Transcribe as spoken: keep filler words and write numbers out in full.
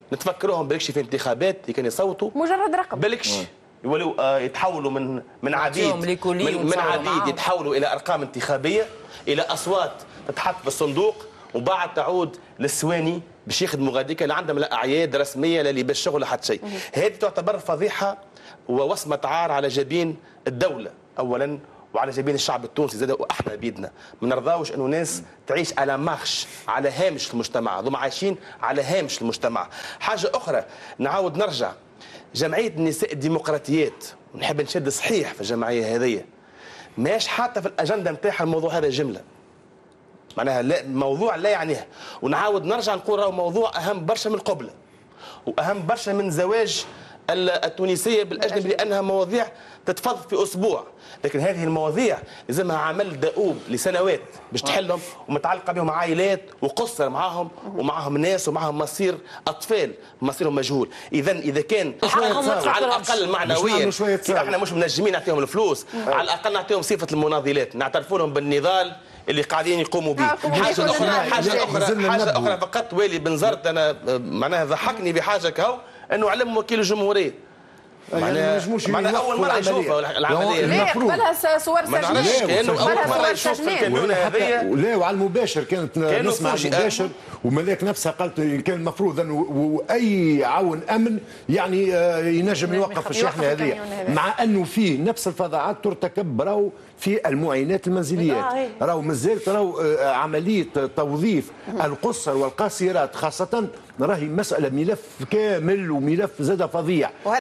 نتفكروهم بالكش في انتخابات اللي كانوا يصوتوا مجرد رقم بالكش يولوا آه يتحولوا من من عبيد من, من عبيد يتحولوا الى ارقام انتخابيه، الى اصوات تتحط في الصندوق وبعد تعود للسواني باش يخدموا غاديكا لا عندهم لا اعياد رسميه لا بالشغل لا حتى شيء. هذه تعتبر فضيحه ووصمه عار على جبين الدوله اولا وعلى جبين الشعب التونسي زاد، واحنا بيدنا ما نرضاوش انه ناس تعيش على مارش على هامش المجتمع، هذوما عايشين على هامش المجتمع. حاجه اخرى نعاود نرجع، جمعيه النساء الديمقراطيات نحب نشد صحيح في الجمعيه هذه ماش حتى في الاجنده نتاعها الموضوع هذا جمله، معناها لا موضوع لا يعنيها. ونعاود نرجع نقول راهو موضوع اهم برشا من القبله واهم برشا من زواج التونسيه بالاجنبي، لانها مواضيع تتفض في اسبوع، لكن هذه المواضيع لازمها عمل دؤوب لسنوات باش تحلهم، ومتعلقه بهم عائلات وقصر معاهم ومعاهم ناس ومعاهم مصير اطفال مصيرهم مجهول. اذا اذا كان على الاقل معنويا احنا مش منجمين نعطيهم الفلوس، على الاقل نعطيهم صفه المناضلات، نعترفوا لهم بالنضال اللي قاعدين يقوموا به. حاجه اخرى حاجه اخرى حاجه اخرى فقط والي بن زرت انا معناها ضحكني بحاجه كهو انه علم وكيل الجمهوريه معناها معناها اول مره يشوفها العمليه ليه قبلها صور ما نعرفش كانه اول مره يشوف في الكانون هذيا. لا وعلى المباشر كانت نسمع على المباشر وملاك نفسها قالت كان المفروض انه اي عون امن يعني ينجم يوقف الشحنه هذه، مع انه فيه نفس الفظاعات ترتكب راهو في المعينات المنزليات، راهو مازالت راهو عمليه توظيف القصر والقاصرات خاصه راهي مساله ملف كامل وملف زاد فظيع.